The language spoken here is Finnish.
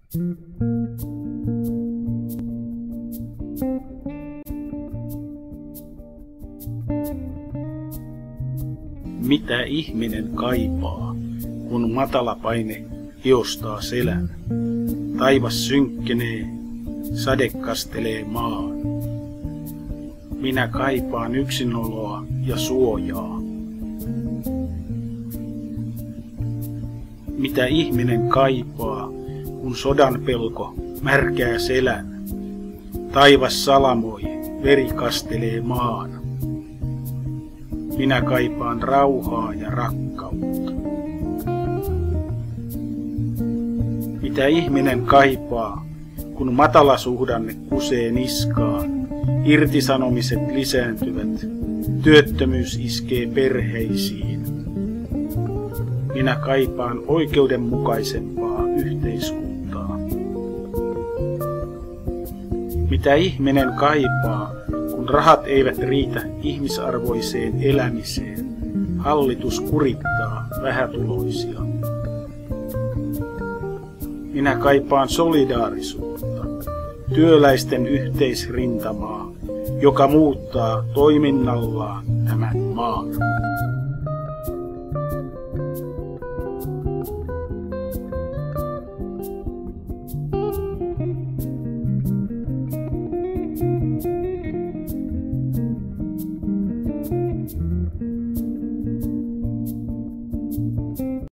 Mitä ihminen kaipaa, kun matala paine hiostaa selän? Taivas synkkenee, sade kastelee maan. Minä kaipaan yksinoloa ja suojaa. Mitä ihminen kaipaa, kun sodan pelko märkää selän? Taivas salamoi, veri kastelee maan. Minä kaipaan rauhaa ja rakkautta. Mitä ihminen kaipaa, kun matala suhdanne kusee niskaan, irtisanomiset lisääntyvät, työttömyys iskee perheisiin. Minä kaipaan oikeudenmukaisempaa yhteiskuntaa. Mitä ihminen kaipaa, kun rahat eivät riitä ihmisarvoiseen elämiseen? Hallitus kurittaa vähätuloisia. Minä kaipaan solidaarisuutta, työläisten yhteisrintamaa, joka muuttaa toiminnallaan tämän maan.